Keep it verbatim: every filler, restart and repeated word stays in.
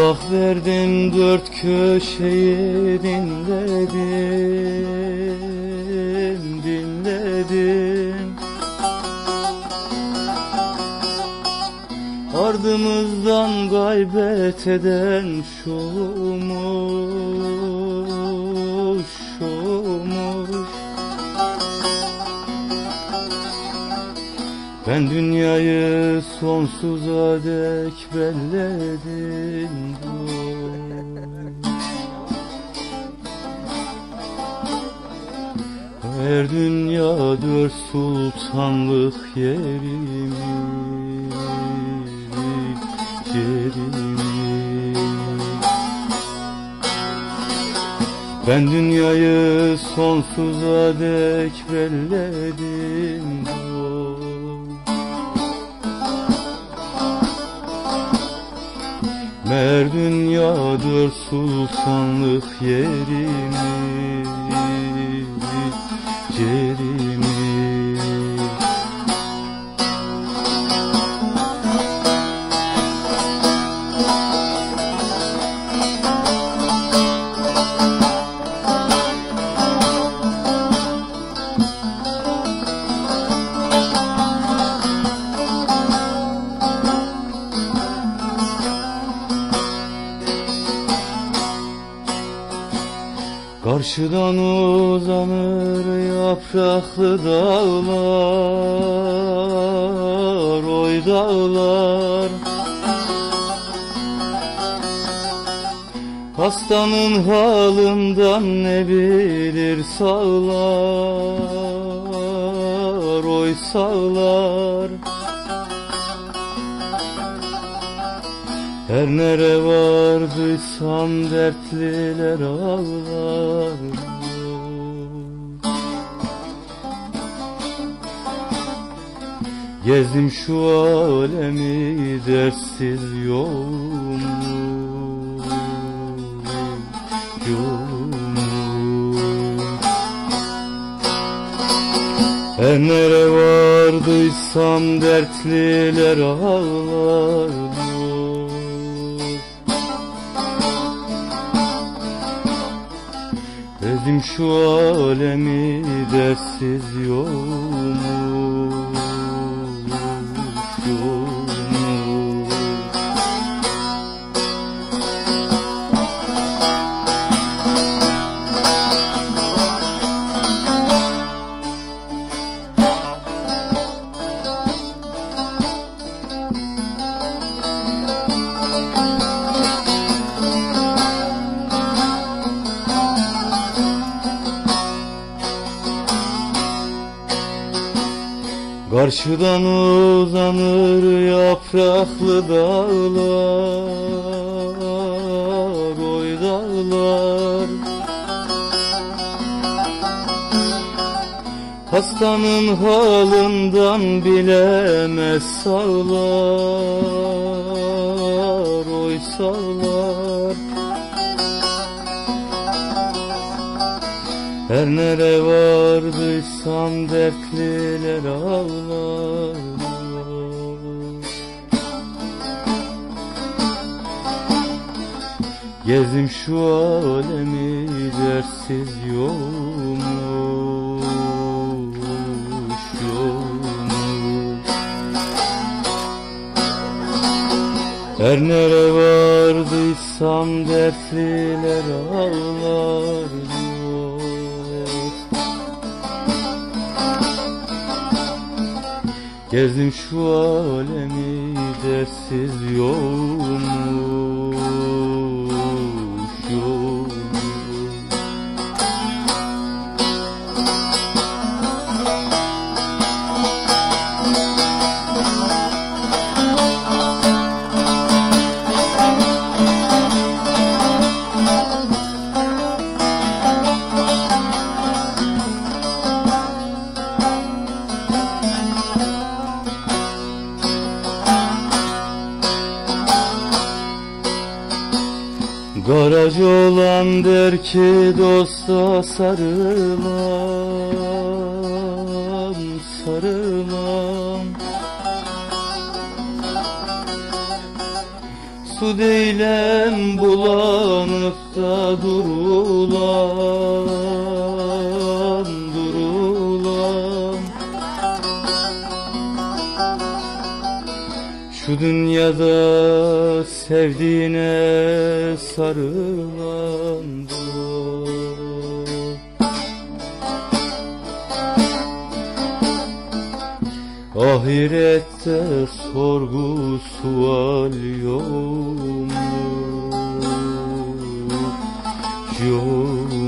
Kulak verdim, dört köşeyi dinledim, dinledim. Ardımızdan gaybet eden şumuş, şumuş. Ben dünyayı sonsuza dek belledim. Her dünya dört sultanlık yerimi, yerimi. Ben dünyayı sonsuza dek belledim. Mer dünya dört sultanlık yerimi, yerimi. Karşıdan uzanır yapraklı dağlar, oy dağlar. Hastanın halından ne bilir sağlar, oy sağlar. Her nere vardıysam dertliler ağlar. Gezdim şu alemi dersiz yolumu, yolumu. Her nere vardıysam dertliler ağlar. Gezdim şu alemi dersiz yolumu, yolumu. Karşıdan uzanır yapraklı dağlar, oy dağlar. Hastanın halından bilemez sağlar, oy sağlar. Her nere vardıysam dertliler ağlar. Gezdim şu alemi dersiz yolmuş, yolmuş. Her nere vardıysam dertliler ağlar. Gezdim şu alemi dersiz yolmuş, yolmuş. Garacı olan der ki dosta sarılan, sarılan. Su değilim bulanıp da durulan, durulan. Şu dünyada sevdiğine sarılan dur. Ahirette sorgu sual yok mu? Yok.